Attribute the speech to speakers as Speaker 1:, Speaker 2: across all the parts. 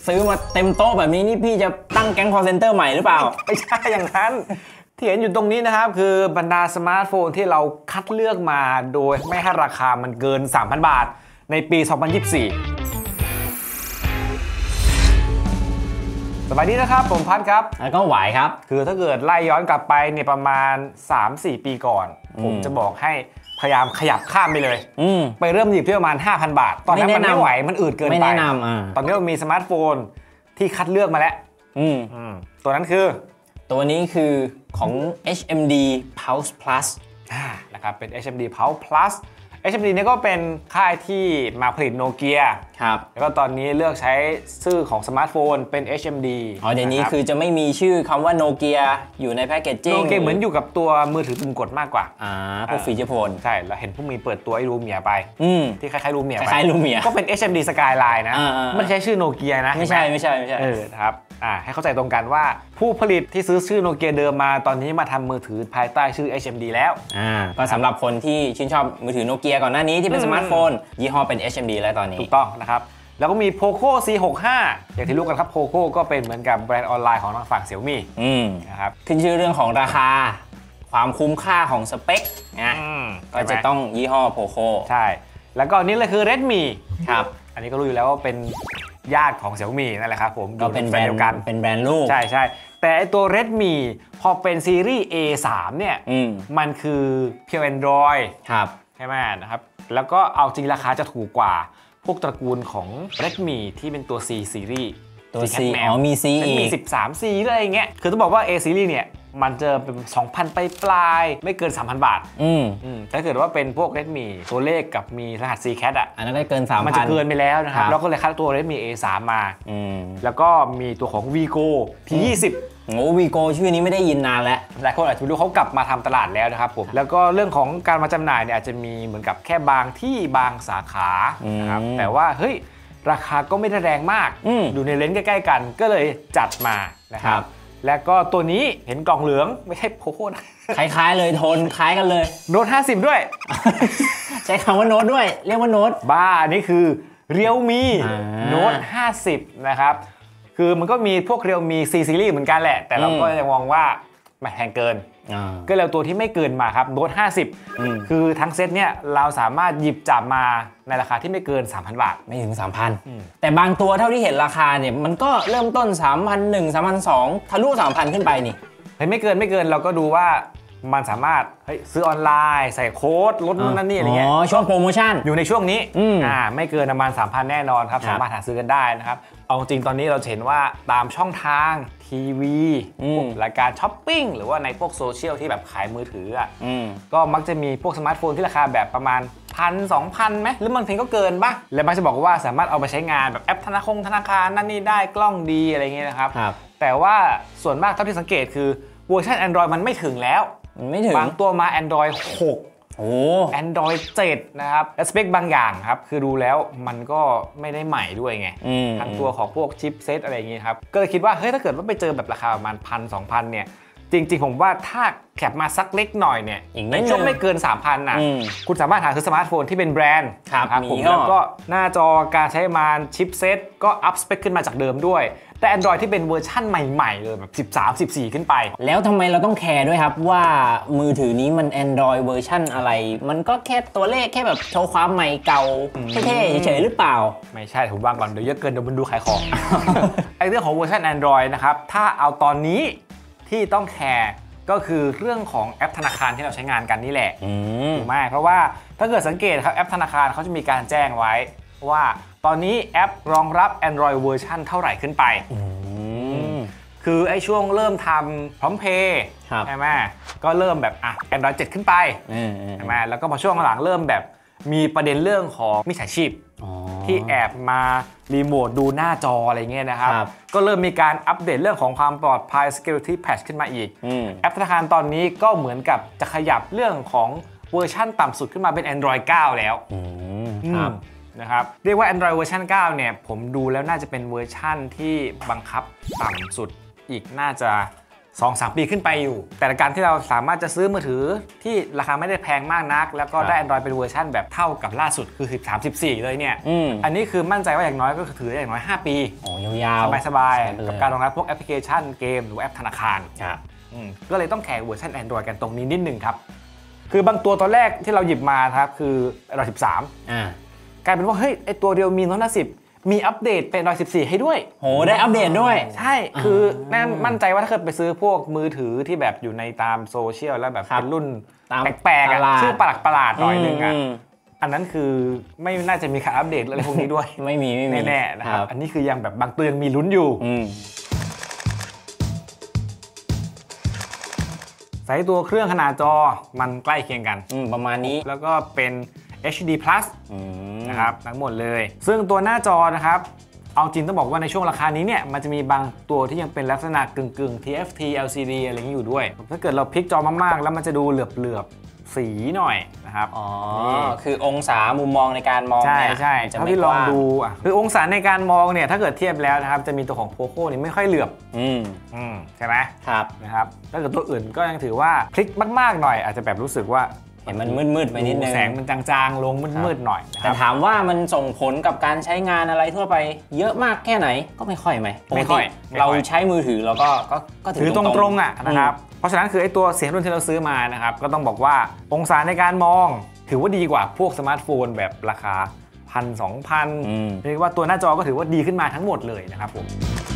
Speaker 1: ซื้อมาเต็มโต๊ะแบบนี้นี่พี่จะตั้งแก๊งคอลเซ็นเตอร์ใหม่หรือเปล่า
Speaker 2: ไม่ใช่อย่างนั้นที่เห็นอยู่ตรงนี้นะครับคือบรรดาสมาร์ทโฟนที่เราคัดเลือกมาโดยไม่ให้ราคามันเกิน 3,000 บาทในปี 2024 สวัสดีนะครับผมพัดครับ
Speaker 1: แล้วก็ไหวครับ
Speaker 2: คือถ้าเกิดไล่ย้อนกลับไปเนี่ยประมาณ 3-4 ปีก่อนผมจะบอกให้พยายามขยับข้ามไปเลยไปเริ่มหยิบที่ประมาณ 5,000 บาทตอนนั้นมันไม่ไหวมันอืดเกินไปไม่
Speaker 1: แนะน
Speaker 2: ำตอนนี้เรามีสมาร์ทโฟนที่คัดเลือกมาแล้วตัวนั้นคือ
Speaker 1: ตัวนี้คือของ HMD Pulse Plus
Speaker 2: นะครับเป็น HMD Pulse Plus HMD เนี่ยก็เป็นค่ายที่มาผลิตโนเกีย
Speaker 1: ครับ
Speaker 2: แล้วก็ตอนนี้เลือกใช้ชื่อของสมาร์ทโฟนเป็น HMD
Speaker 1: เดี๋ยวนี้คือจะไม่มีชื่อคำว่าโนเกียอยู่ในแพคเกจจิ้ง
Speaker 2: โนเกียเหมือนอยู่กับตัวมือถือปุ่มกดมากกว่า
Speaker 1: พวกฟีเจอร์โฟน
Speaker 2: ใช่แล้วเห็นพวกมีเปิดตัวไอ้รูเมียไปที่คล้ายๆรูเมียก็เป็น HMD Skyline นะไม่ใช่ชื่อโนเกียนะ
Speaker 1: ไม่ใช่
Speaker 2: ครับให้เข้าใจตรงกันว่าผู้ผลิตที่ซื้อชื่อโนเกียเดิมมาตอนนี้มาทำมือถือภายใต้ชื่อ HMD แล้ว
Speaker 1: ก็สำหรับคนที่ชื่นชอบมือถือโนเกียก่อนหน้านี้ที่เป็นสมาร์ทโฟนยี่ห้อเป็น HMD แล้วตอนนี้
Speaker 2: ถูกต้องนะครับแล้วก็มี Poco C65 อย่างที่รู้กันครับ Poco ก็เป็นเหมือนกับแบรนด์ออนไลน์ของทางฝั่ง Xiaomi นะครับ
Speaker 1: ขึ้นชื่อเรื่องของราคาความคุ้มค่าของสเปคนะก็จะต้องยี่ห้อ Poco
Speaker 2: ใช่แล้วก็นี่เลยคือ Redmi
Speaker 1: ครับ
Speaker 2: อันนี้ก็รู้อยู่แล้วว่าเป็นญาติของ Xiaomi นั่นแหละครับผม
Speaker 1: ก็เป็นแบรนด์เดียวกันเป็นแบรนด์ลูก
Speaker 2: ใช่แต่ไอตัว Redmi พอเป็นซีรีส์ A3 เนี่ยมันคือ Pure Android
Speaker 1: ครับ
Speaker 2: ใช่ไหมนะครับแล้วก็เอาจริงราคาจะถูกกว่าพวกตระกูลของ Redmi ที่เป็นตัว C Series
Speaker 1: ตัว C มี C
Speaker 2: อีกมี 13C อะไรอย่างเงี้ยคือต้องบอกว่า A Series เนี่ยมันจะเป็น 2,000 ปลายไม่เกิน 3,000 บาทถ้าเกิดว่าเป็นพวก Redmi ตัวเลขกับมีรหัส CCAT
Speaker 1: อันนั้นได้เกิน 3,000
Speaker 2: มันจะเกินไปแล้วนะครับแล้วก็เลยคัดตัว Redmi A3 มาแล้วก็มีตัวของ Vigo P20
Speaker 1: Vigo ชื่อนี้ไม่ได้ยินนานแล้ว
Speaker 2: หลายคนอาจจะไม่รู้เขากลับมาทำตลาดแล้วนะครับผมแล้วก็เรื่องของการมาจำหน่ายเนี่ยอาจจะมีเหมือนกับแค่บางที่บางสาขานะครับแต่ว่าเฮ้ยราคาก็ไม่ได้แรงมากอยู่ในเลนส์ใกล้ๆกันก็เลยจัดมานะครับแล้วก็ตัวนี้เห็นกล่องเหลืองไม่ใช่โพโค่นะ
Speaker 1: คล้ายๆเลยโทนคล้ายกันเลย
Speaker 2: โน้ต50ด้วย
Speaker 1: ใช้คำว่าโน้ตด้วยเรียกว่าโน้ต
Speaker 2: บ้าอันนี้คือ Realme Note 50นะครับคือมันก็มีพวก Realme C Series เหมือนกันแหละแต่เราก็จะมองว่าไม่แพงเกินก็เลยตัวที่ไม่เกินมาครับ Note 50คือทั้งเซตเนี่ยเราสามารถหยิบจับมาในราคาที่ไม่เกิน 3,000 บาท
Speaker 1: ไม่ถึง 3,000 แต่บางตัวเท่าที่เห็นราคาเนี่ยมันก็เริ่มต้น 3,100 3,200 ทะลุ 3,000 ขึ้นไปนี่
Speaker 2: ไม่เกินเราก็ดูว่ามันสามารถซื้อออนไลน์ใส่โค้ดลดนู่นนั่นนี่อะไรเงี้ย
Speaker 1: ช่วงโปรโมชั่น
Speaker 2: อยู่ในช่วงนี้ไม่เกินประมาณ 3,000 แน่นอนครับสามารถหาซื้อกันได้นะครับเอาจริงตอนนี้เราเห็นว่าตามช่องทางทีวีรายการช้อปปิ้งหรือว่าในพวกโซเชียลที่แบบขายมือถือก็มักจะมีพวกสมาร์ทโฟนที่ราคาแบบประมาณ 1,000-2,000 ไหมหรือบางทีก็เกินบ้างและมักจะบอกว่าสามารถเอาไปใช้งานแบบแอปธนาคารนั่นนี่ได้กล้องดีอะไรเงี้ยนะครับแต่ว่าส่วนมากเท่าที่สังเกตคือเวอร์ชัน Android มันไม่ถึงแล้ว
Speaker 1: ไม่ถึง
Speaker 2: บางตัวมา Android 6 Android 7 นะครับและสเปคบางอย่างครับคือดูแล้วมันก็ไม่ได้ใหม่ด้วยไงทั้งตัวของพวกชิปเซตอะไรอย่างงี้ครับก็เลยคิดว่าเฮ้ยถ้าเกิดว่าไปเจอแบบราคาประมาณ 1,000-2,000 เนี่ยจริงๆผมว่าถ้าแคปมาสักเล็กหน่อยเนี่ยในช่วงไม่เกิน 3,000 นะคุณสามารถหาซื้อสมาร์ทโฟนที่เป็นแบรนด์
Speaker 1: ครับ
Speaker 2: ผมแล้วก็หน้าจอการใช้งานชิปเซตก็อัพสเปคขึ้นมาจากเดิมด้วยแต่ Android ที่เป็นเวอร์ชั่นใหม่ๆเลยแบบ13 14ขึ้นไป
Speaker 1: แล้วทำไมเราต้องแคร์ด้วยครับว่ามือถือนี้มัน Android เวอร์ชั่นอะไรมันก็แค่ตัวเลขแค่แบบโชว์ความใหม่เก่าเท่ๆเฉยๆหรือเปล่า
Speaker 2: ไม่ใช่ผมวางก่อนเดี๋ยวเยอะเกินเดี๋ยวมันดูขายของ ไอ้เรื่องของเวอร์ชัน Android นะครับถ้าเอาตอนนี้ที่ต้องแคร์ก็คือเรื่องของแอปธนาคารที่เราใช้งานกันนี่แหละถูกไหมเพราะว่าถ้าเกิดสังเกตครับแอปธนาคารเขาจะมีการแจ้งไว้ว่าตอนนี้แอปรองรับ Android เวอร์ชันเท่าไหร่ขึ้นไปคือไอ้ช่วงเริ่มทำพร้อมเพย์ใช่ไหมก็เริ่มแบบAndroid 7 ขึ้นไปใช่ไหมแล้วก็พอช่วงหลังเริ่มแบบมีประเด็นเรื่องของมิจฉาชีพที่แอบมารีโมทดูหน้าจออะไรเงี้ยนะครับก็เริ่มมีการอัปเดตเรื่องของความปลอดภัย security patch ขึ้นมาอีกแอปธนาคารตอนนี้ก็เหมือนกับจะขยับเรื่องของเวอร์ชั่นต่ำสุดขึ้นมาเป็น Android 9 แล้วนะครับเรียกว่า Android เวอร์ชัน9 เนี่ยผมดูแล้วน่าจะเป็นเวอร์ชั่นที่บังคับต่ำสุดอีกน่าจะ 2-3 ปีขึ้นไปอยู่แต่การที่เราสามารถจะซื้อมือถือที่ราคาไม่ได้แพงมากนักแล้วก็ได้ Android เป็นเวอร์ชันแบบเท่ากับล่าสุดคือ13-14เลยเนี่ยอันนี้คือมั่นใจว่าอย่างน้อยก็คือถือได้อย่างน้อย5 ปี
Speaker 1: ยาว
Speaker 2: สบายๆกับการรองรับพวกแอปพลิเคชันเกมหรือแอปธนาคารก็เลยต้องแข่งเวอร์ชัน Android กันตรงนี้นิดนึงครับคือบางตัวตอนแรกที่เราหยิบมาครับคือ Android 13กลายเป็นว่าเฮ้ยไอตัวเดียวมีNote 10มีอัปเดตเป็นAndroid 14ให้ด้วย
Speaker 1: ได้อัปเดตด้วย
Speaker 2: ใช่คือแน่มั่นใจว่าถ้าเกิดไปซื้อพวกมือถือที่แบบอยู่ในตามโซเชียลแล้วแบบเป็นรุ่นแปลกๆชื่อประหลาดหน่อยนึงอันนั้นคือไม่น่าจะมีการอัปเดตอะไรพวกนี้ด้วย
Speaker 1: ไม่มี
Speaker 2: แน่ๆนะครับอันนี้คือยังแบบบางตัวยังมีลุ้นอยู่ใส่ตัวเครื่องขนาดจอมันใกล้เคียงกัน
Speaker 1: ประมาณนี้
Speaker 2: แล้วก็เป็น HD Plus นะครับทั้งหมดเลยซึ่งตัวหน้าจอนะครับเอาจริงต้องบอกว่าในช่วงราคานี้เนี่ยมันจะมีบางตัวที่ยังเป็นลักษณะกึ่ง TFT LCD อะไรอย่างนี้อยู่ด้วยถ้าเกิดเราพลิกจอมากๆแล้วมันจะดูเหลือบสีหน่อยนะครับ
Speaker 1: คือองศามุมมองในการมองเนี่ย
Speaker 2: ใช่เท่าที่ลองดูคือองศาในการมองเนี่ยถ้าเกิดเทียบแล้วนะครับจะมีตัวของ Poco นี่ไม่ค่อยเหลือบใช่ไหม
Speaker 1: ครับ
Speaker 2: นะครับถ้าเกิดตัวอื่นก็ยังถือว่าพลิกมากๆหน่อยอาจจะแบบรู้สึกว่า
Speaker 1: เห็นมันมืดๆไปนิดนึง
Speaker 2: แสงมันจางๆลงมืดๆหน่อย
Speaker 1: แต่ถามว่ามันส่งผลกับการใช้งานอะไรทั่วไปเยอะมากแค่ไหนก็ไม่ค่อยเราใช้มือถือเราก็
Speaker 2: ถือตรงๆนะครับเพราะฉะนั้นคือไอ้ตัวเสียงรุ่นที่เราซื้อมานะครับก็ต้องบอกว่าองศาในการมองถือว่าดีกว่าพวกสมาร์ทโฟนแบบราคา 1,000-2,000 เรียกว่าตัวหน้าจอก็ถือว่าดีขึ้นมาทั้งหมดเลยนะครับผม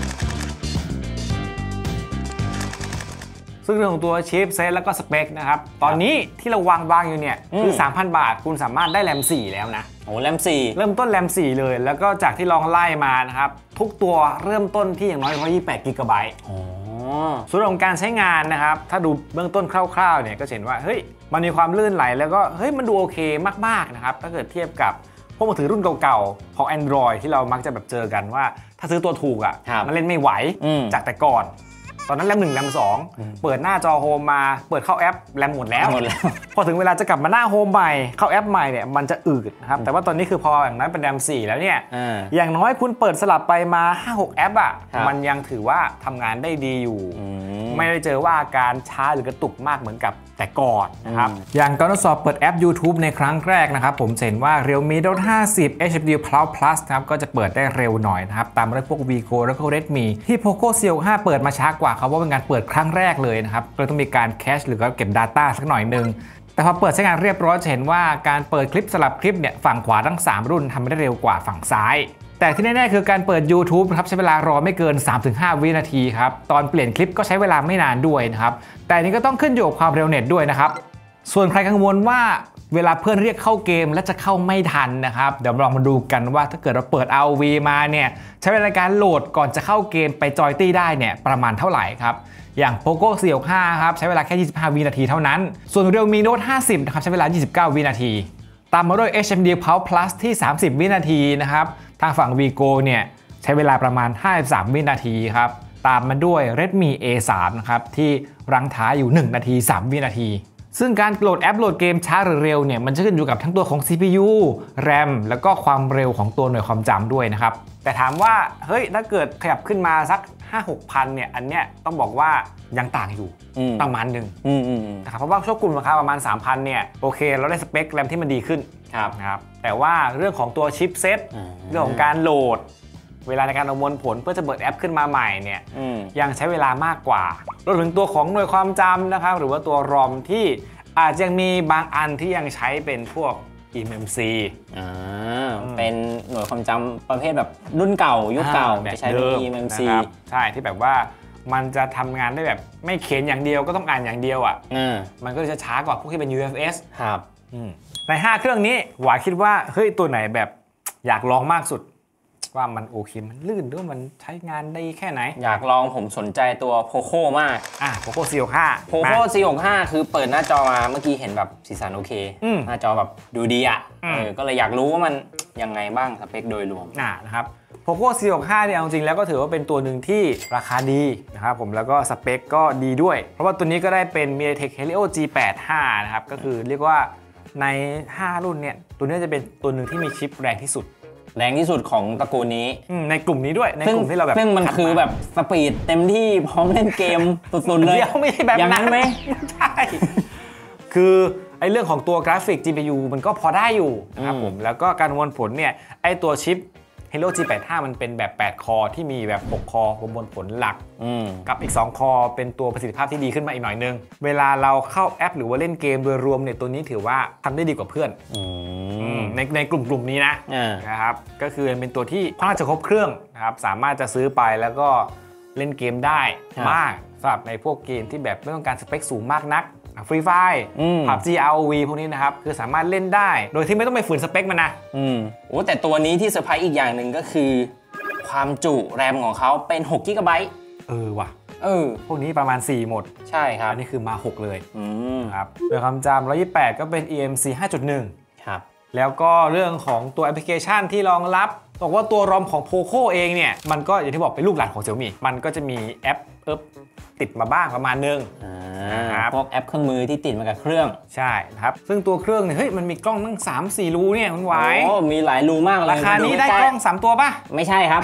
Speaker 2: ซึ่งเรื่องของตัวชิปเซตแล้วก็สเปคนะครับตอนนี้ที่เราวางอยู่เนี่ยคือ 3,000 บาทคุณสามารถได้แรม 4 แล้วนะ
Speaker 1: แรม 4
Speaker 2: เริ่มต้นแรม 4 เลยแล้วก็จากที่ลองไล่มานะครับทุกตัวเริ่มต้นที่อย่างน้อย128 กิกะไบต์ส่วนของการใช้งานนะครับถ้าดูเบื้องต้นคร่าวๆเนี่ยก็เห็นว่าเฮ้ยมันมีความลื่นไหลแล้วก็เฮ้ยมันดูโอเคมากๆนะครับถ้าเกิดเทียบกับพวกมือถือรุ่นเก่าๆของ Android ที่เรามักจะแบบเจอกันว่าถ้าซื้อตัวถูกมันเล่นไม่ไหวจากแต่ก่อนตอนนั้นแรม 1 แรม 2เปิดหน้าจอโฮมมาเปิดเข้าแอปแรมหมดแล้วพอถึงเวลาจะกลับมาหน้าโฮมใหม่เข้าแอปใหม่เนี่ยมันจะอืดนะครับแต่ว่าตอนนี้คือพออย่างนั้นเป็นแรม 4 แล้วเนี่ยอย่างน้อยคุณเปิดสลับไปมา 5-6 แอปมันยังถือว่าทำงานได้ดีอยู่ไม่ได้เจอว่าการช้าหรือกระตุกมากเหมือนกับแต่ก่อนนะครับอย่างตอนทดสอบเปิดแอป YouTube ในครั้งแรกนะครับผมเห็นว่า Realme Note 50 HD Plus นะครับก็จะเปิดได้เร็วหน่อยนะครับตามด้วยพวก Vivo แล้วก็ Redmi ที่ Poco C65 เปิดมาช้ากว่าเขาว่าเป็นการเปิดครั้งแรกเลยนะครับก็ต้องมีการแคชหรือก็เก็บ Data สักหน่อยนึงแต่พอเปิดใช้งานเรียบร้อยจะเห็นว่าการเปิดคลิปสลับคลิปเนี่ยฝั่งขวาทั้ง3รุ่นทำได้เร็วกว่าฝั่งซ้ายแต่ที่แน่ๆคือการเปิด YouTube ครับใช้เวลารอไม่เกิน 3-5 วินาทีครับตอนเปลี่ยนคลิปก็ใช้เวลาไม่นานด้วยนะครับแต่นี้ก็ต้องขึ้นอยู่กับความเร็วเน็ตด้วยนะครับส่วนใครกังวลว่าเวลาเพื่อนเรียกเข้าเกมและจะเข้าไม่ทันนะครับเดี๋ยวลองมาดูกันว่าถ้าเกิดเราเปิด ROV มาเนี่ยใช้เวลาการโหลดก่อนจะเข้าเกมไปจอยตี้ได้เนี่ยประมาณเท่าไหร่ครับอย่าง Poco C65 ครับใช้เวลาแค่25 วินาทีเท่านั้นส่วน Realme Note 50 นะครับใช้เวลา29 วินาทีตามมาด้วย HMD Plus ที่30 วินาทีนะครับทางฝั่ง Vigo เนี่ยใช้เวลาประมาณ53 วินาทีครับตามมาด้วย Redmi A3 นะครับที่รั้งท้ายอยู่1 นาที 3 วินาทีซึ่งการโหลดแอปโหลดเกมช้าหรือเร็วเนี่ยมันจะขึ้นอยู่กับทั้งตัวของ CPU RAM แล้วก็ความเร็วของตัวหน่วยความจำด้วยนะครับแต่ถามว่าเฮ้ยถ้าเกิดขยับขึ้นมาสัก 5-6 พันเนี่ยอันเนี้ยต้องบอกว่ายังต่างอยู่ประมาณนึงนะครับเพราะว่าช่วงกลุ่มราคาประมาณ 3,000 เนี่ยโอเคเราได้สเปคแรมที่มันดีขึ้นนะครับแต่ว่าเรื่องของตัวชิปเซตเรื่องของการโหลดเวลาในการประมวลผลเพื่อจะเปิดแอปขึ้นมาใหม่เนี่ยยังใช้เวลามากกว่ารวมถึงตัวของหน่วยความจำนะครับหรือว่าตัว ROM ที่อาจจะมีบางอันที่ยังใช้เป็นพวก eMMC
Speaker 1: เป็นหน่วยความจำประเภทแบบรุ่นเก่ายุคเก่าจะใช้เป็น eMMC
Speaker 2: ใช่ที่แบบว่ามันจะทำงานได้แบบไม่เขียนอย่างเดียวก็ต้องอ่านอย่างเดียวมันก็จะช้ากว่าพวกที่เป็น UFS
Speaker 1: ครับ
Speaker 2: ใน5เครื่องนี้หวาคิดว่าเฮ้ยตัวไหนแบบอยากลองมากสุดว่ามันโอเคมันลื่นด้วยมันใช้งานได้แค่ไหน
Speaker 1: อยากลองผมสนใจตัว Poco มาก
Speaker 2: Poco C65
Speaker 1: Poco C65 คือเปิดหน้าจอมาเมื่อกี้เห็นแบบสีสันโอเคหน้าจอแบบดูดีก็เลยอยากรู้ว่ามันยังไงบ้างสเปคโดยรวม
Speaker 2: นะครับ Poco C65 เนี่ยจริงๆแล้วก็ถือว่าเป็นตัวหนึ่งที่ราคาดีนะครับผมแล้วก็สเปคก็ดีด้วยเพราะว่าตัวนี้ก็ได้เป็น MediaTek Helio G85 นะครับก็คือเรียกว่าใน5รุ่นเนี่ยตัวนี้จะเป็นตัวหนึ่งที่มีชิปแรงที่สุด
Speaker 1: แรงที่สุดของตระกูลนี้
Speaker 2: ในกลุ่มนี้ด้วยในกลุ่มที่เราแบบ
Speaker 1: ซึ่งมันคือแบบสปีดเต็มที่พร้อมเล่นเกมสุดๆเลย
Speaker 2: ไม่ใช่แบบ
Speaker 1: นั้นไหม
Speaker 2: ใช่คือไอ้เรื่องของตัวกราฟิก GPU มันก็พอได้อยู่นะครับผมแล้วก็การประมวลผลเนี่ยไอ้ตัวชิป Helio G85 มันเป็นแบบ8คอที่มีแบบ6คอประมวลผลหลักกับอีก2คอเป็นตัวประสิทธิภาพที่ดีขึ้นมาอีกหน่อยนึงเวลาเราเข้าแอปหรือว่าเล่นเกมโดยรวมเนี่ยตัวนี้ถือว่าทำได้ดีกว่าเพื่อนในกลุ่มนี้นะครับก็คือเป็นตัวที่ค่อนข้างจะครบเครื่องนะครับสามารถจะซื้อไปแล้วก็เล่นเกมได้มากสำหรับในพวกเกมที่แบบไม่ต้องการสเปคสูงมากนักฟรีไฟร์PUBG ROV พวกนี้นะครับคือสามารถเล่นได้โดยที่ไม่ต้องไปฝืนสเปคมันนะ
Speaker 1: โอ้แต่ตัวนี้ที่เซอร์ไพรส์อีกอย่างหนึ่งก็คือความจุแรมของเขาเป็น6 GB
Speaker 2: ว่ะพวกนี้ประมาณ4หมด
Speaker 1: ใช่ครับ
Speaker 2: อันนี้คือมา6เลยครับโดยความจำ128ก็เป็น eMMC 5.1
Speaker 1: ครับ
Speaker 2: แล้วก็เรื่องของตัวแอปพลิเคชันที่รองรับบอกว่าตัวรอมของ Poco เองเนี่ยมันก็อย่างที่บอกเป็นลูกหลานของ Xiaomi มันก็จะมีแอปติดมาบ้างประมาณนึง
Speaker 1: พวกแอปเครื่องมือที่ติดมากับเครื่อง
Speaker 2: ใช่ครับซึ่งตัวเครื่องเนี่ยเฮ้ยมันมีกล้องตั้ง 3-4 รูเนี่ยคุณไว้
Speaker 1: มีหลายรูมากเลย
Speaker 2: ราคานี้ได้กล้อง3ตัวป่ะ
Speaker 1: ไม่ใช่ครับ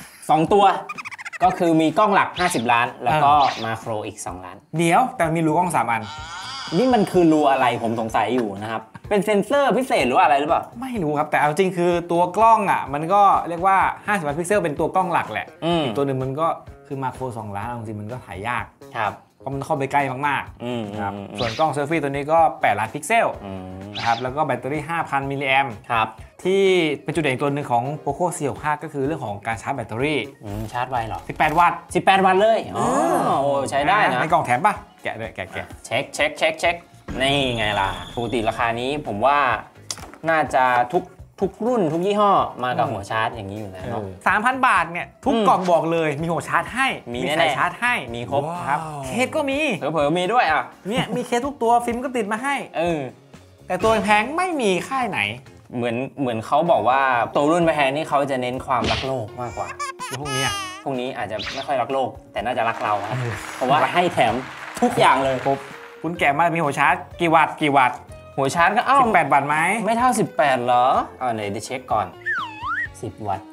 Speaker 1: 2ตัวก็คือมีกล้องหลัก50ล้านแล้วก็มาโครอีก2ล้าน
Speaker 2: เดี๋ยวแต่มีรูกล้อง3อัน
Speaker 1: นี่มันคือรูอะไรผมสงสัยอยู่นะครับเป็นเซ็นเซอร์พิเศษหรืออะไรหรือเปล่า
Speaker 2: ไม่รู้ครับแต่เอาจริงคือตัวกล้องอ่ะมันก็เรียกว่า50ล้านพิกเซลเป็นตัวกล้องหลักแหละอีกตัวหนึ่งมันก็คือมาโคร2ล้านจริงมันก็ถ่ายยาก
Speaker 1: ครับ
Speaker 2: เพราะมันเข้าไปใกล้มากๆครับส่วนกล้องเซลฟี่ตัวนี้ก็8ล้านพิกเซลนะครับแล้วก็แบตเตอรี่ 5,000 มิลลิแอมป์ที่เป็นจุดเด่นตัวหนึ่งของ Poco C65 ก็คือเรื่องของการชาร์จแบตเตอรี่
Speaker 1: ชาร์จไวเหรอ
Speaker 2: 18 วัตต์
Speaker 1: 18 วัตต์เลยโอ้ใช้ได้นะ
Speaker 2: ในกล่องแถมป่ะแกะเลยแกะ
Speaker 1: เช็คนี่ไงล่ะปกติราคานี้ผมว่าน่าจะทุกรุ่นทุกยี่ห้อมากับหัวชาร์จอย่างนี้อยู่แล้ว
Speaker 2: 3,000 บาทเนี่ยทุกกล่องบอกเลยมีหัวชาร์จให้
Speaker 1: มี
Speaker 2: สายชาร์จให้
Speaker 1: มีครบ
Speaker 2: ครับเคสก็มี
Speaker 1: เผลอๆมีด้วยอ่ะ
Speaker 2: เนี่ยมีเคสทุกตัวฟิล์มก็ติดมาให้แต่ตัวแพงไม่มีค่ายไหน
Speaker 1: เหมือนเขาบอกว่าตัวรุ่นแพงนี่เขาจะเน้นความรักโลกมากกว่า
Speaker 2: พวกนี้
Speaker 1: อาจจะไม่ค่อยรักโลกแต่น่าจะรักเราครับเพราะว่าให้แถมทุกอย่างเลย
Speaker 2: ครบคุณแกะมามีหัวชาร์จกี่วัตต์
Speaker 1: หัวชาร์จก็
Speaker 2: 18 วัตต์ไหม
Speaker 1: ไม่เท่า18เหรอไหนเดี๋ยวเช็คก่อน10 วัตต์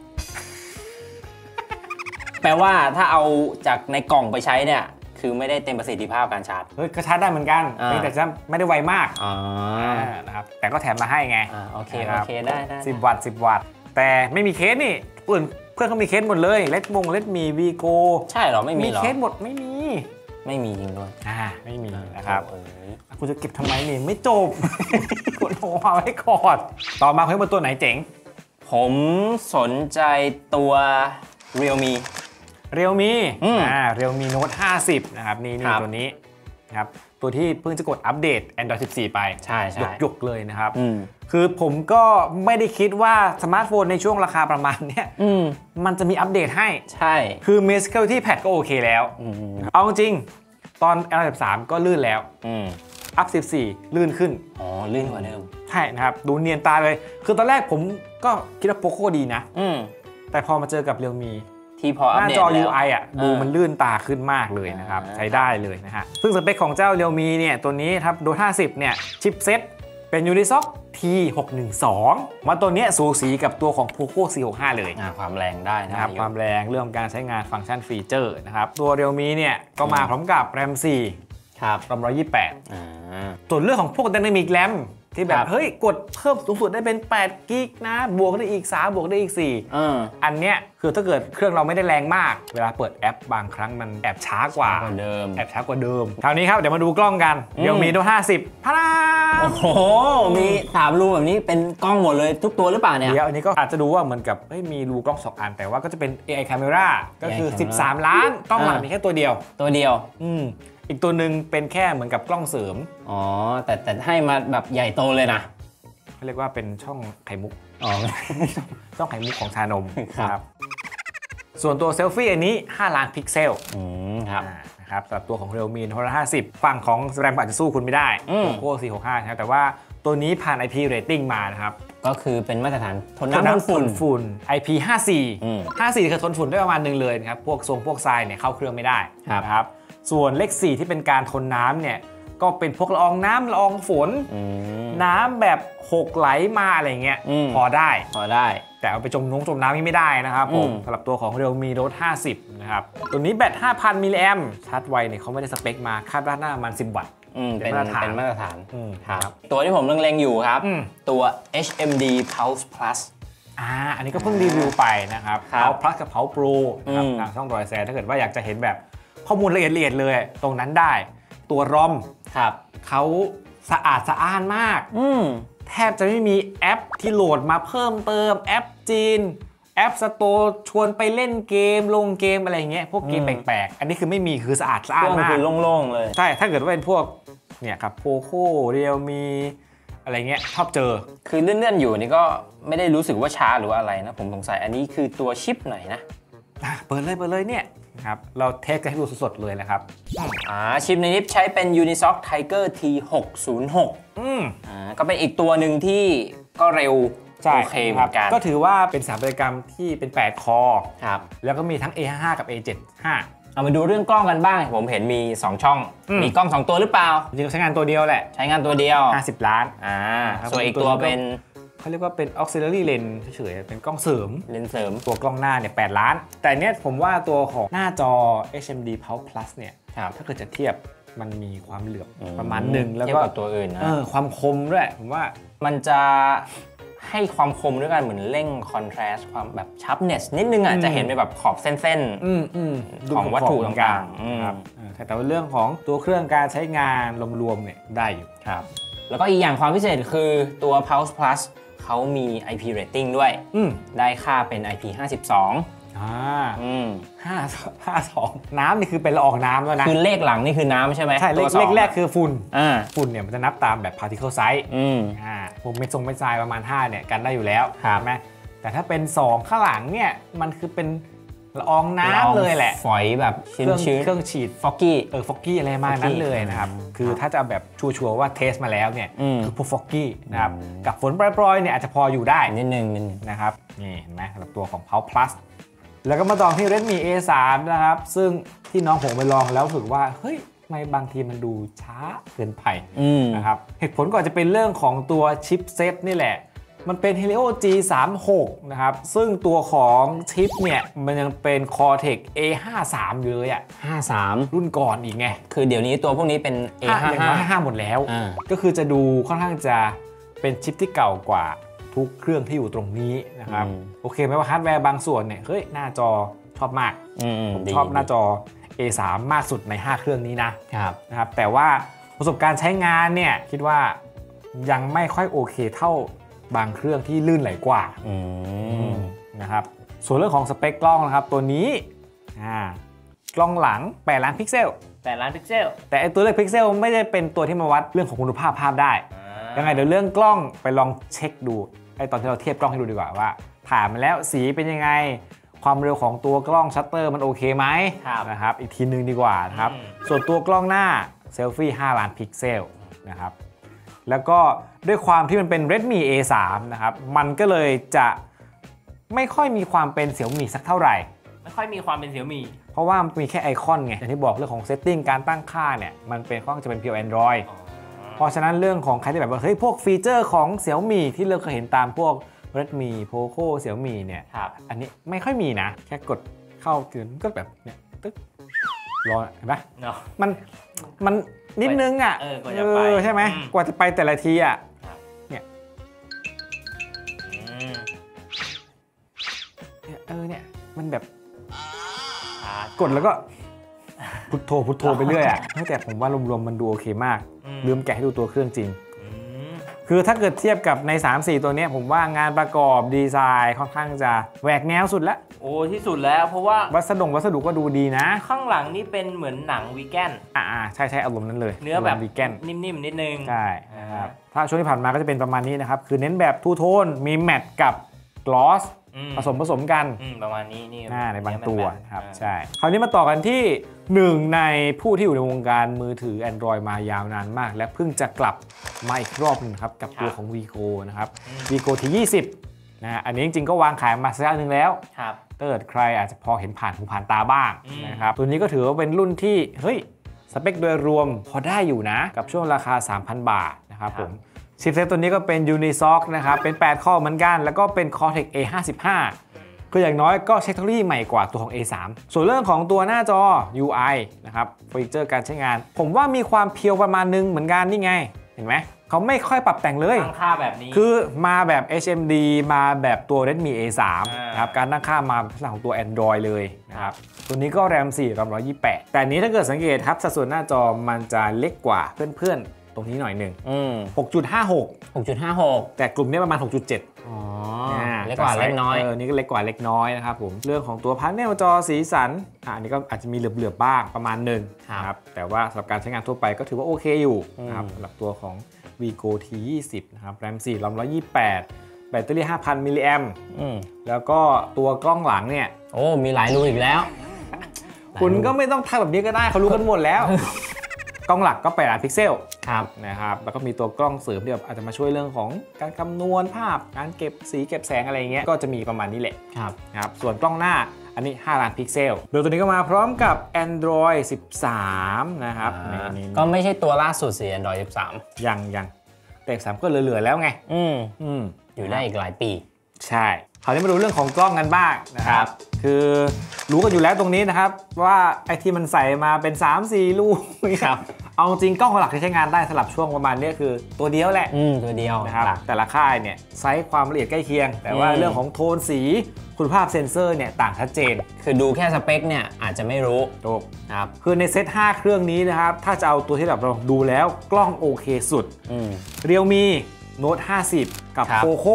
Speaker 1: แปลว่าถ้าเอาจากในกล่องไปใช้เนี่ยคือไม่ได้เต็มประสิทธิภาพการชาร์จ
Speaker 2: ก็ชาร์จได้เหมือนกันแต่จะไม่ได้ไวมากนะครับแต่ก็แถมมาให้ไง
Speaker 1: โอเคได้
Speaker 2: 10 วัตต์แต่ไม่มีเคสนี่เพื่อนเขามีเคสหมดเลยเลดมีวีโก
Speaker 1: ใช่หรอไม่มีหรอ
Speaker 2: เคสหมดไม่มี
Speaker 1: จริงด้วย
Speaker 2: ไม่มีนะครับคุณจะเก็บทำไมนี่ไม่จบกดหัวไว้ก่อนต่อมาเพิ่มมาตัวไหนเจ๋ง
Speaker 1: ผมสนใจตัว Realme
Speaker 2: Realme Note 50นะครับนี่ตัวนี้นะครับตัวที่เพิ่งจะกดอัปเดต Android 14 ไป
Speaker 1: ใช่
Speaker 2: ยกเลยนะครับคือผมก็ไม่ได้คิดว่าสมาร์ทโฟนในช่วงราคาประมาณนี้มันจะมีอัปเดตให้
Speaker 1: ใช่
Speaker 2: คือ Security Patch ก็โอเคแล้วเอาจริงตอน Android 13 ก็ลื่นแล้วอัพ 14 ลื่นขึ้น
Speaker 1: ลื่นกว่าเดิม
Speaker 2: ใช่นะครับดูเนียนตาเลยคือตอนแรกผมก็คิดว่า Poco ดีนะแต่พอมาเจอกับ Realme
Speaker 1: ที่พออัปเดต
Speaker 2: แล้วหน้าจอ UI ดูมันลื่นตาขึ้นมากเลยนะครับใช้ได้เลยนะฮะซึ่งสเปคของเจ้า Realme เนี่ยตัวนี้ครับ Note 50 เนี่ยชิปเซ็ตเป็น Unisoc T612 มาตัวนี้สูสีกับตัวของ Poco C65 เลย
Speaker 1: ความแรงได้
Speaker 2: นะครับความแรงเรื่องการใช้งานฟังก์ชันฟีเจอร์นะครับตัว Realme เนี่ยก็มาพร้อมกับ RAM 4
Speaker 1: ครับ
Speaker 2: RAM 128ส่วนเรื่องของพวก Dynamic RAMที่แบบเฮ้ยกดเพิ่มสูงสุดได้เป็น8กิกนะบวกได้อีก3บวกได้อีก4อันเนี้ยคือถ้าเกิดเครื่องเราไม่ได้แรงมากเวลาเปิดแอปบางครั้งมันแอบช้ากว่า
Speaker 1: เดิม
Speaker 2: คราวนี้ครับเดี๋ยวมาดูกล้องกันเดี๋ยวมีNote 50พะ
Speaker 1: โอ้โหมี3รูแบบนี้เป็นกล้องหมดเลยทุกตัวหรือเปล่าเนี่ย
Speaker 2: เดี๋ยวอันนี้ก็อาจจะดูว่าเหมือนกับมีรูกล้อง2อันแต่ว่าก็จะเป็น AI Camera ก็คือ13ล้านกล้องหลักมีแค่ตัวเดียวอีกตัวหนึ่งเป็นแค่เหมือนกับกล้องเสริม
Speaker 1: แต่ให้มาแบบใหญ่โตเลยนะ
Speaker 2: เขาเรียกว่าเป็นช่องไข่มุกช่องไข่มุกของชานมครับส่วนตัวเซลฟี่อันนี้5ล้านพิกเซลนะครับสำหรับตัวของ Realme Note 50ฝั่งของแรมอาจจะสู้คุณไม่ได้ Poco C65 นะครับแต่ว่าตัวนี้ผ่าน IP rating มานะครับ
Speaker 1: ก็คือเป็นมาตรฐานทนน้ำทน
Speaker 2: ฝุ่น IP54 คือทนฝุ่นได้ประมาณนึงเลยนะครับพวกทรายเนี่ยเข้าเครื่องไม่ได้นะครับส่วนเลข4ที่เป็นการทนน้ำเนี่ยก็เป็นพวกละอองน้ำละอองฝนน้ำแบบหกไหลมาอะไรเงี้ยพอได้แต่เอาไปจมน้ำไม่ได้นะครับผมสำหรับตัวของ Realme Note 50 นะครับตัวนี้แบต 5,000 มิลลิแอมป์ชาร์จไวเนี่ยเขาไม่ได้สเปคมาคาดว่าน่าประมาณ10 วัตต์
Speaker 1: เป็นมาตรฐาน
Speaker 2: ครับ
Speaker 1: ตัวที่ผมเล็งๆอยู่ครับตัว HMD Pulse Plus
Speaker 2: อันนี้ก็เพิ่งรีวิวไปนะครับ Pulse Plus กับ Pulse Pro นะครับช่องรอยแซถ้าเกิดว่าอยากจะเห็นแบบข้อมูลละเอียดเลยตรงนั้นได้ตัวรอมเขาสะอาดสะอ้านมากแทบจะไม่มีแอปที่โหลดมาเพิ่มเติมแอปจีนแอปสโตร์ชวนไปเล่นเกมลงเกมอะไรเงี้ยพวกเกมแปลกๆอันนี้คือไม่มีคือสะอาดสะอ้านมาก
Speaker 1: คือโล่งๆเลย
Speaker 2: ใช่ถ้าเกิดว่าเป็นพวกเนี่ยครับโพโคเรียลมีอะไรเงี้ยชอบเจอ
Speaker 1: คือเลื่อนๆอยู่นี่ก็ไม่ได้รู้สึกว่าช้าหรือว่าอะไรนะผมสงสัยอันนี้คือตัวชิปไหนนะ
Speaker 2: เปิดเลยเนี่ยครับเราเทสกันให้ดูสดๆเลยนะครับ
Speaker 1: ชิปในนี้ใช้เป็น Unisoc Tiger T606 ก็เป็นอีกตัวหนึ่งที่ก็เร็วโอเคเหมือนกัน
Speaker 2: ก็ถือว่าเป็นสถาปัตยกรรมที่เป็น8 คอแล้วก็มีทั้ง A55 กับ A75
Speaker 1: เอามาดูเรื่องกล้องกันบ้างผมเห็นมี2ช่องมีกล้อง2ตัวหรือเปล่า
Speaker 2: จริงๆใช้งานตัวเดียวแหละ
Speaker 1: ใช้งานตัวเดียว
Speaker 2: 50 ล้าน
Speaker 1: ส่วนอีกตัวเป็น
Speaker 2: เขาเรียกว่าเป็น auxiliary lens เฉยๆเป็นกล้องเสริม
Speaker 1: เลนส์เสริม
Speaker 2: ตัวกล้องหน้าเนี่ย8 ล้านแต่เนี้ยผมว่าตัวของหน้าจอ HMD Pulse Plus เนี่ยถ้าเกิดจะเทียบมันมีความเหลื่อมประมาณหนึ่งแล้วก็
Speaker 1: ตัวอื่นนะ
Speaker 2: ความคมด้วยผมว่า
Speaker 1: มันจะให้ความคมด้วยกันเหมือนเร่งคอนทราสต์ความแบบชัร์ปเนสนิดนึงจะเห็นเป็นแบบขอบเส้นๆของวัตถุต่าง
Speaker 2: ๆแต่ว่าเรื่องของตัวเครื่องการใช้งานรวมๆเนี่ยได้อยู่
Speaker 1: ครับแล้วก็อีกอย่างความพิเศษคือตัว Pulse Plus เขามี IP rating ด้วยได้ค่าเป็น IP52
Speaker 2: 52น้ำนี่คือเป็นละอองน้ำแล้วนะ
Speaker 1: คือเลขหลังนี่คือน้ำใช่ไหม
Speaker 2: ใช่เลขแรกคือฝุ่นเนี่ยมันจะนับตามแบบ particle size ผมเม็ดทรายประมาณ5เนี่ยกันได้อยู่แล้วใช่ไหมแต่ถ้าเป็น2ข้างหลังเนี่ยมันคือเป็นละอองน้ำเลยแหละ
Speaker 1: ฝอยแบบชื้น
Speaker 2: เครื่องฉีด
Speaker 1: ฟอกกี้
Speaker 2: อะไรมานั้นเลยนะครับคือถ้าจะแบบชัวร์ว่าเทสมาแล้วเนี่ยคือพวกฟอกกี้นะครับกับฝนปล่อยๆเนี่ยอาจจะพออยู่ได้
Speaker 1: นิดนึง
Speaker 2: นะครับนี่เห็นไหมสำหรับตัวของ Pulse Plusแล้วก็มาต่อที่ Redmi A3 นะครับซึ่งที่น้องผมไปลองแล้วรู้สึกว่าเฮ้ยทำไมบางทีมันดูช้าเกินไปนะครับเหตุผลก็จะเป็นเรื่องของตัวชิปเซตนี่แหละมันเป็น Helio G36 นะครับซึ่งตัวของชิปเนี่ยมันยังเป็น Cortex A53 อยู่เลย
Speaker 1: 53
Speaker 2: รุ่นก่อนอีกไง
Speaker 1: คือเดี๋ยวนี้ตัวพวกนี้เป็น
Speaker 2: A55 หมดแล้วก็คือจะดูค่อนข้างจะเป็นชิปที่เก่ากว่าทุกเครื่องที่อยู่ตรงนี้นะครับโอเคไหมว่าฮาร์ดแวร์บางส่วนเนี่ยเฮ้ยหน้าจอชอบมากผมชอบหน้าจอ A3 มากสุดใน5เครื่องนี้นะครับแต่ว่าประสบการณ์ใช้งานเนี่ยคิดว่ายังไม่ค่อยโอเคเท่าบางเครื่องที่ลื่นไหลกว่านะครับส่วนเรื่องของสเปคกล้องนะครับตัวนี้กล้องหลัง8 ล้านพิกเซลแต่ไอตัวเลขพิกเซลไม่ได้เป็นตัวที่มาวัดเรื่องของคุณภาพภาพได้ยังไงเดี๋ยวเรื่องกล้องไปลองเช็คดูไอตอนที่เราเทียบกล้องให้ดูดีกว่าว่าถ่ายมาแล้วสีเป็นยังไงความเร็วของตัวกล้องชัตเตอร์มันโอเคไหมนะครับอีกทีนึงดีกว่านะครับส่วนตัวกล้องหน้าเซลฟี่5 ล้านพิกเซลนะครับแล้วก็ด้วยความที่มันเป็น Redmi A3 นะครับมันก็เลยจะไม่ค่อยมีความเป็น Xiaomi สักเท่าไหร่
Speaker 1: ไม่ค่อยมีความเป็น Xiaomi
Speaker 2: เพราะว่ามันมีแค่ไอคอนไงอย่างที่บอกเรื่องของเซตติ้งการตั้งค่าเนี่ยมันเป็นค่อนข้างจะเป็น Pure Androidเพราะฉะนั้นเรื่องของใครที่แบบว่าเฮ้ยพวกฟีเจอร์ของ Xiaomi ที่เราเคยเห็นตามพวก Redmi Poco Xiaomi เนี่ยอันนี้ไม่ค่อยมีนะแค่กดเข้าถึงก็แบบเนี่ยตึ๊กรอเห็นปะมันนิดนึงใช่ไหมกว่าจะไปแต่ละทีเนี่ยเนี่ยมันแบบกดแล้วก็พุทโธไปเรื่อยแต่ผมว่ารวมๆมันดูโอเคมากลืมแกะให้ดูตัวเครื่องจริงคือถ้าเกิดเทียบกับใน 3-4 ตัวนี้ผมว่างานประกอบดีไซน์ค่อนข้างจะแหวกแนวสุดแล้ว
Speaker 1: ที่สุดแล้วเพราะว่า
Speaker 2: วัสดุก็ดูดีนะ
Speaker 1: ข้างหลังนี่เป็นเหมือนหนังวีแกน
Speaker 2: ใช่อารมณ์นั้นเลย
Speaker 1: เนื้อแบบวีแกนนิ่มๆนิดนึง
Speaker 2: ใช่นะครับถ้าช่วงที่ผ่านมาก็จะเป็นประมาณนี้นะครับคือเน้นแบบทูโทนมีแมตต์กับกลอสผสมกัน
Speaker 1: ประมาณนี้
Speaker 2: นี่ในบางตัวครับใช่คราวนี้มาต่อกันที่หนึ่งในผู้ที่อยู่ในวงการมือถือ Android มายาวนานมากและเพิ่งจะกลับมาอีกรอบนึงครับกับตัวของ Vigo นะครับ Vigo T20 นะอันนี้จริงๆก็วางขายมาสักพักนึงแล้วถ้าเกิดใครอาจจะพอเห็นผ่านหูผ่านตาบ้างนะครับตัวนี้ก็ถือว่าเป็นรุ่นที่เฮ้ยสเปคโดยรวมพอได้อยู่นะกับช่วงราคา 3,000 บาทนะครับผมชิปเซตตัวนี้ก็เป็น Unisoc นะครับเป็น8ข้อเหมือนกันแล้วก็เป็น Cortex A55คืออย่างน้อยก็เทคโนโลยีใหม่กว่าตัวของ A3 ส่วนเรื่องของตัวหน้าจอ UI นะครับฟีเจอร์การใช้งานผมว่ามีความเพียวประมาณนึงเหมือนกันนี่ไงเห็นไหมเขาไม่ค่อยปรับแต่งเลย
Speaker 1: ตั้งค่าแบบนี้
Speaker 2: คือมาแบบ HMD มาแบบตัว Redmi A3 นะครับการตั้งค่ามาเป็นของตัว Android เลยนะครับตัวนี้ก็แรม4 128แต่นี้ถ้าเกิดสังเกตครับสัดส่วนหน้าจอมันจะเล็กกว่าเพื่อนๆตรงนี้หน่อยหนึ่ง6.56 แต่กลุ่มนี้ประมาณ 6.7
Speaker 1: อ๋อเล็กกว่าเล็กน้อย
Speaker 2: นี่ก็เล็กกว่าเล็กน้อยนะครับผมเรื่องของตัวพาเนลจอสีสันอันนี้ก็อาจจะมีเหลือบๆบ้างประมาณหนึ่งครับแต่ว่าสำหรับการใช้งานทั่วไปก็ถือว่าโอเคอยู่นะครับสำหรับตัวของ Vigo T20 นะครับแรม4 128แบตเตอรี่ 5,000 มิลลิแอมแล้วก็ตัวกล้องหลังเนี่ย
Speaker 1: โอ้มีหลายรูอีกแล้ว
Speaker 2: คุณก็ไม่ต้องทำแบบนี้ก็ได้เขารู้กันหมดแล้วกล้องหลักก็8ล้านพิกเซลนะครับแล้วก็มีตัวกล้องเสริมที่แบบอาจจะมาช่วยเรื่องของการคำนวณภาพการเก็บสีเก็บแสงอะไรเงี้ยก็จะมีประมาณนี้แหละครับส่วนกล้องหน้าอันนี้5ล้านพิกเซลโดยตัวนี้ก็มาพร้อมกับ Android 13นะครับ
Speaker 1: ก็ไม่ใช่ตัวล่าสุดสิ Android 13
Speaker 2: ยังแต่13ก็เหลือๆแล้วไง
Speaker 1: อยู่ได้อีกหลายปี
Speaker 2: ใช่คราวนี้มาดูเรื่องของกล้องกันบ้างนะครับคือรู้กันอยู่แล้วตรงนี้นะครับว่าไอ้ที่มันใส่มาเป็น 3-4 ลูกครับเอาจริงกล้องหลักที่ใช้งานได้สำหรับช่วงประมาณนี้คือตัวเดียวแหละ
Speaker 1: ตัวเดียว
Speaker 2: นะครับแต่ละค่ายเนี่ยไซส์ความละเอียดใกล้เคียงแต่ว่าเรื่องของโทนสีคุณภาพเซ็นเซอร์เนี่ยต่างชัดเจน
Speaker 1: คือดูแค่สเปคเนี่ยอาจจะไม่รู้
Speaker 2: ถูกครับคือในเซต5เครื่องนี้นะครับถ้าจะเอาตัวที่แบบเราดูแล้วกล้องโอเคสุดRealme Note 50 กับ Poco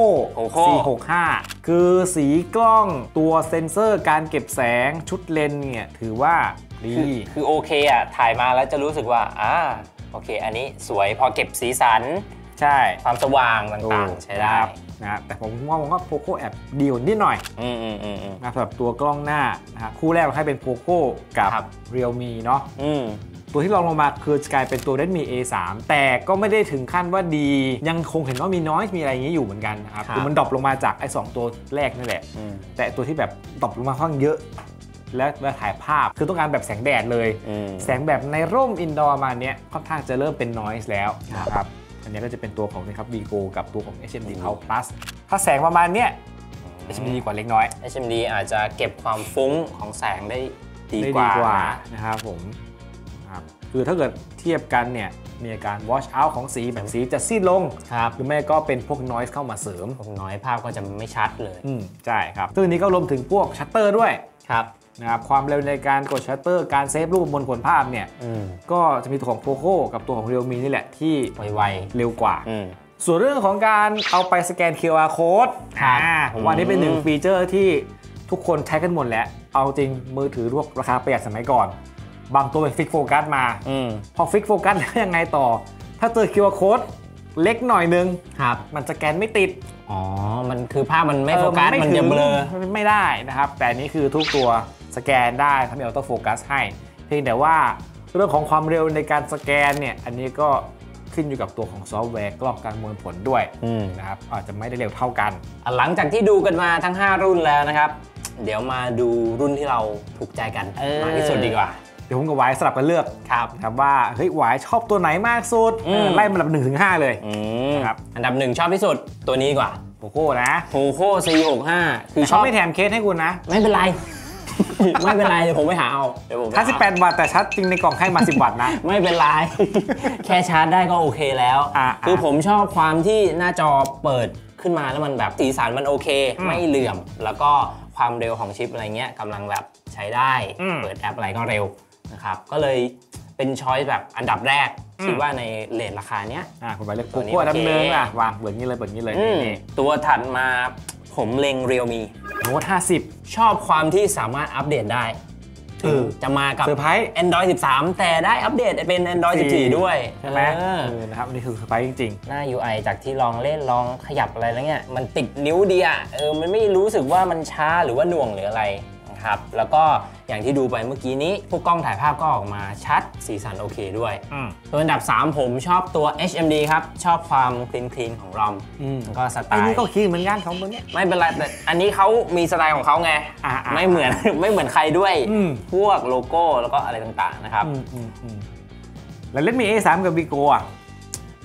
Speaker 2: C65 คือสีกล้องตัวเซ็นเซอร์การเก็บแสงชุดเลนส์เนี่ยถือว่าดี
Speaker 1: คือโอเคอ่ะถ่ายมาแล้วจะรู้สึกว่าโอเคอันนี้สวยพอเก็บสีสัน
Speaker 2: ใช่
Speaker 1: ความสว่างต่างๆใช้ได้
Speaker 2: นะแต่ผมว่า Poco แอบดีกว่านิดหน่อยนะสำหรับตัวกล้องหน้านะครับคู่แรกเราให้เป็น Poco กับ Realme เนาะตัวที่รองลงมาคือกลายเป็นตัว Redmi A3 แต่ก็ไม่ได้ถึงขั้นว่าดียังคงเห็นว่ามีน้อยมีอะไรอย่างนี้อยู่เหมือนกันนะครับคือมันดรอปลงมาจากไอ้2ตัวแรกนั่นแหละแต่ตัวที่แบบดรอปลงมาค่อนข้างเยอะและถ่ายภาพคือต้องการแบบแสงแดดเลยแสงแบบในร่มอินดอร์มาเนี้ยค่อนข้างจะเริ่มเป็น noise แล้วนะครับอันนี้ก็จะเป็นตัวของนะครับ Vigo กับตัวของ HMD Plus ถ้าแสงประมาณเนี้ย HMD ดีกว่าเล็กน้อย
Speaker 1: HMD อาจจะเก็บความฟุ้งของแสงได้ดีกว่า
Speaker 2: นะครับผมคือถ้าเกิดเทียบกันเนี่ยมีอาการ wash out ของสีแบบสีจะซีดลงหรือไม่ก็เป็นพวก noise เข้ามาเสริม
Speaker 1: พวก noise ภาพก็จะไม่ชัดเลย
Speaker 2: ใช่ครับซึ่งนี้ก็รวมถึงพวกชัตเตอร์ด้วยนะครับความเร็วในการกดชัตเตอร์การเซฟรูปบนผลภาพเนี่ยก็จะมีตัวของ Poco กับตัวของ Realme นี่แหละที่
Speaker 1: ไว
Speaker 2: เร็วกว่าส่วนเรื่องของการเอาไปสแกน QR code ผมว่านี่เป็นหนึ่งฟีเจอร์ที่ทุกคนใช้กันหมดแล้วเอาจริงมือถือพวกราคาประหยัดสมัยก่อนบางตัวเป็นฟิกโฟกัสมาพอฟิกโฟกัสแล้วยังไงต่อถ้าเจอ QR code เล็กหน่อยนึงมันสแกนไม่ติด
Speaker 1: มันคือภาพมันไม่โฟกัสมันจะเบลอ
Speaker 2: ไม่ได้นะครับแต่นี้คือทุกตัวสแกนได้ทำให้ออโต้โฟกัสให้เพียงแต่ว่าเรื่องของความเร็วในการสแกนเนี่ยอันนี้ก็ขึ้นอยู่กับตัวของซอฟต์แวร์กล้องการประมวลผลด้วยนะครับอาจจะไม่ได้เร็วเท่ากัน
Speaker 1: หลังจากที่ดูกันมาทั้ง5รุ่นแล้วนะครับเดี๋ยวมาดูรุ่นที่เราถูกใจกันมากที่สุดดีกว่า
Speaker 2: เดี๋ยวผมกับหวายสลับกันเลือกครับว่าเฮ้ยหวายชอบตัวไหนมากสุดไล่มาอันดับ 1-5 เลย
Speaker 1: ครับอันดับ 1ชอบที่สุดตัวนี้กว่า
Speaker 2: Poco นะ
Speaker 1: Poco C65 คือ
Speaker 2: ชอบไม่แถมเคสให้คุณนะ
Speaker 1: ไม่เป็นไรไม่เป็นไรเดี๋ยวผมไปหาเอาเดี๋ยวผม
Speaker 2: ถ้า18 วัตต์แต่ชาร์จจริงในกล่องให้มา10 วัตต์นะ
Speaker 1: ไม่เป็นไรแค่ชาร์จได้ก็โอเคแล้วคือผมชอบความที่หน้าจอเปิดขึ้นมาแล้วมันแบบสีสันมันโอเคไม่เหลื่อมแล้วก็ความเร็วของชิปอะไรเงี้ยกำลังแบบใช้ได้เปิดแอปอะไรก็เร็วนะครับก็เลยเป็นช้อยแบบอันดับแรกคิดว่าในเรทราคาเนี้ย
Speaker 2: คุณไปเลือกPocoดำเนินวางเปิดนี้เลยเปิดนี้เลยนี่
Speaker 1: ตัวถัดมาผมเล็ง Realme
Speaker 2: Note 50
Speaker 1: ชอบความที่สามารถอัปเดตได้จะมากับ Android 13 แต่ได้อัปเดตเป็น Android 14 ด้วย
Speaker 2: ใช่ไหมนะครับนี่คือเซอร์ไพรส์จริง
Speaker 1: ๆหน้า UI จากที่ลองเล่นลองขยับอะไรแล้วเนี่ยมันติดนิ้วดีมันไม่รู้สึกว่ามันช้าหรือว่าหน่วงหรืออะไรครับแล้วก็อย่างที่ดูไปเมื่อกี้นี้พวกกล้องถ่ายภาพก็ออกมาชัดสีสันโอเคด้วยตัวอันดับ3ผมชอบตัว HMD ครับชอบความคลีนของรอมก็สไตล์
Speaker 2: อันนี้ก็คลีนเหมือนกันของตัวนี้
Speaker 1: ไม่เป็นไรแต่อันนี้เขามีสไตล์ของเขาไงไม่เหมือนใครด้วยพวกโลโก้แล้วก็อะไรต่างๆนะครับ
Speaker 2: แล้วRedmi A3 กับ Vigo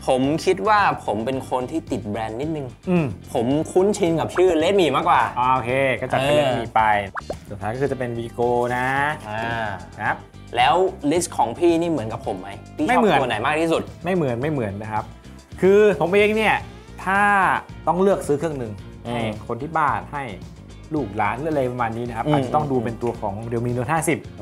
Speaker 1: ผมคิดว่าผมเป็นคนที่ติดแบรนด์นิดนึงผมคุ้นชินกับชื่อ Redmi มากกว่า
Speaker 2: โอเคก็จัดเป็น Redmi ไปสุดท้ายก็คือจะเป็น Vigo นะครับ
Speaker 1: แล้วลิสต์ของพี่นี่เหมือนกับผมไหมพี่ชอบตัวไหนมากที่สุด
Speaker 2: ไม่เหมือนนะครับคือผมเองเนี่ยถ้าต้องเลือกซื้อเครื่องหนึ่งให้คนที่บ้านให้ลูกหลานหรืออะไรประมาณนี้นะครับอาจจะต้องดูเป็นตัวของ Realme Note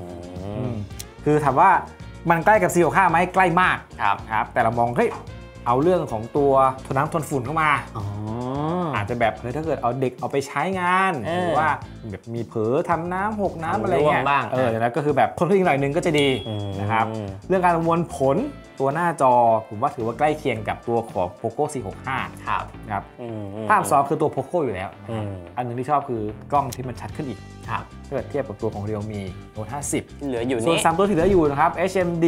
Speaker 2: 50คือถามว่ามันใกล้กับ C65 ไหมใกล้มากครับแต่เรามองเฮ้ยเอาเรื่องของตัวทนน้ำทนฝุ่นเข้ามาอาจจะแบบถ้าเกิดเอาเด็กเอาไปใช้งานหรือว่าแบบมีเผลอทำน้ำหกน้ำอะไรเงี้ยแล้วก็คือแบบทนขึ้นอีกหน่อยนึงก็จะดีนะครับเรื่องการประมวลผลตัวหน้าจอผมว่าถือว่าใกล้เคียงกับตัวของ Poco C65 ครับภาพ2คือตัว Poco อยู่แล้วอันนึงที่ชอบคือกล้องที่มันชัดขึ้นอีกถ้าเกิดเทียบกับตัวของ Realme Note 50
Speaker 1: เหลืออยู่
Speaker 2: ส่วน3ตัวที่เหลืออยู่นะครับ HMD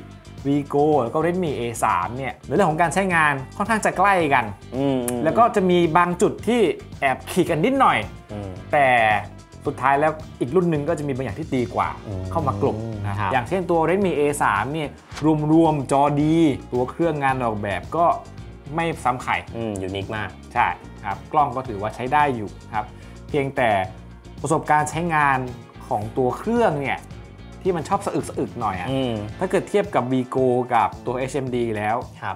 Speaker 2: Vigo แล้วก็ Redmi A3 เนี่ยในเรื่องของการใช้งานค่อนข้างจะใกล้กันแล้วก็จะมีบางจุดที่แอบขีดกันนิดหน่อยแต่สุดท้ายแล้วอีกรุ่นหนึ่งก็จะมีบางอย่างที่ดีกว่าเข้ามากลบนะครับอย่างเช่นตัว Redmi A3 เนี่ยรวมจอดีตัวเครื่องงานออกแบบก็ไม่ซ้ำใคร
Speaker 1: ยูนิคมาก
Speaker 2: ใช่ครับกล้องก็ถือว่าใช้ได้อยู่ครับเพียงแต่ประสบการณ์ใช้งานของตัวเครื่องเนี่ยที่มันชอบสะอึกหน่อยถ้าเกิดเทียบกับ Vigo กับตัว HMD แล้ว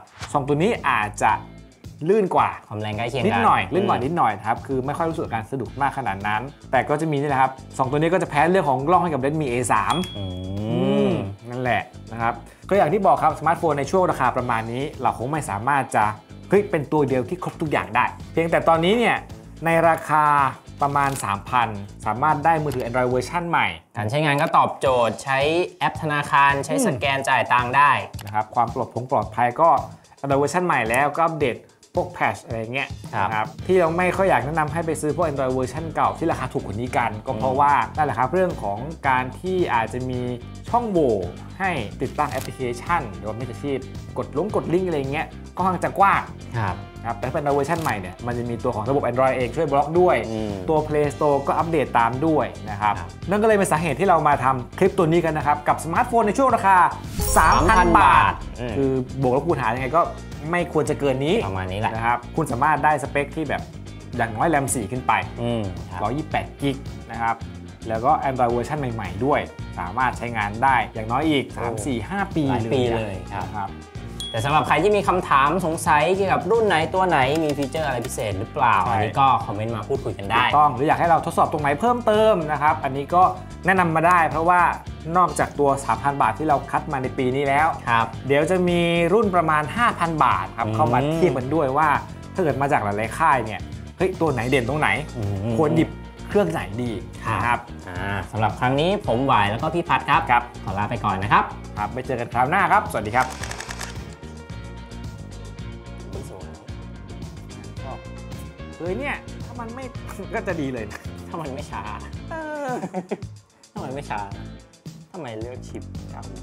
Speaker 2: 2ตัวนี้อาจจะลื่นกว่า
Speaker 1: ความแรงใกล้เคียงกัน
Speaker 2: นิดหน่อยลื่นกว่านิดหน่อยครับคือไม่ค่อยรู้สึกการสะดุดมากขนาดนั้นแต่ก็จะมีนี่แหละครับ2ตัวนี้ก็จะแพ้เรื่องของกล้องให้กับ Redmi A3 นั่นแหละนะครับก็อย่างที่บอกครับสมาร์ทโฟนในช่วงราคาประมาณนี้เราคงไม่สามารถจะเป็นตัวเดียวที่ครบทุกอย่างได้เพียงแต่ตอนนี้เนี่ยในราคาประมาณ 3,000 สามารถได้มือถือ Android เวอร์ชันใหม่
Speaker 1: การใช้งานก็ตอบโจทย์ใช้แอปธนาคารใช้สแกนจ่ายตังค์ได้
Speaker 2: นะครับความปลอดภัยก็ Android เวอร์ชันใหม่แล้วก็อัปเดตพวกแพทชอะไรเงี้ยนะครับที่เราไม่ค่อยอยากแนะนำให้ไปซื้อพวก Android เวอร์ชันเก่าที่ราคาถูกกว่านี้กันก็เพราะว่านั่นแหละครับเรื่องของการที่อาจจะมีช่องโหว่ให้ติดตั้งแอปพลิเคชันหรือว่ามิจฉาชีพกดลิงก์อะไรเงี้ยก็ค่อนข้างจะกว้างครับแต่ถ้าเป็นเวอร์ชันใหม่เนี่ยมันจะมีตัวของระบบ Android เองช่วยบล็อกด้วยตัว Play Store ก็อัปเดตตามด้วยนะครับนั่นก็เลยเป็นสาเหตุที่เรามาทำคลิปตัวนี้กันนะครับกับสมาร์ทโฟนในช่วงราคา 3,000 บาทคือบวกลบคูณหารยังไงก็ไม่ควรจะเกินนี้
Speaker 1: ประมาณนี้แหละ
Speaker 2: นะครับคุณสามารถได้สเปคที่แบบอย่างน้อยแรม4ขึ้นไป128กิกนะครับแล้วก็ Android เวอร์ชันใหม่ๆด้วยสามารถใช้งานได้อย่างน้อยอีก 3-4-5 ปี
Speaker 1: เลยครับแต่สำหรับใครที่มีคำถามสงสัยเกี่ยวกับรุ่นไหนตัวไหนมีฟีเจอร์อะไรพิเศษหรือเปล่าอันนี้ก็คอมเมนต์มาพูดคุยกันได้
Speaker 2: ต้องหรืออยากให้เราทดสอบตรงไหนเพิ่มเติมนะครับอันนี้ก็แนะนำมาได้เพราะว่านอกจากตัว 3,000 บาทที่เราคัดมาในปีนี้แล้วเดี๋ยวจะมีรุ่นประมาณ 5,000 บาทครับเข้ามาเทียบกันด้วยว่าถ้าเกิดมาจากหลายๆค่ายเนี่ยตัวไหนเด่นตรงไหนควรหยิบเครื่องไหนดีนะครับ
Speaker 1: สำหรับครั้งนี้ผมหวายแล้วก็พี่พัดครับขอลาไปก่อนนะครับ
Speaker 2: ไปเจอกันคราวหน้าครับสวัสดีครับเนี่ยถ้ามันไม่ก็จะดีเลย
Speaker 1: ถ้ามันไม่ช้าถ้ามันไม่ช้าทำไมเลือกชิปครับ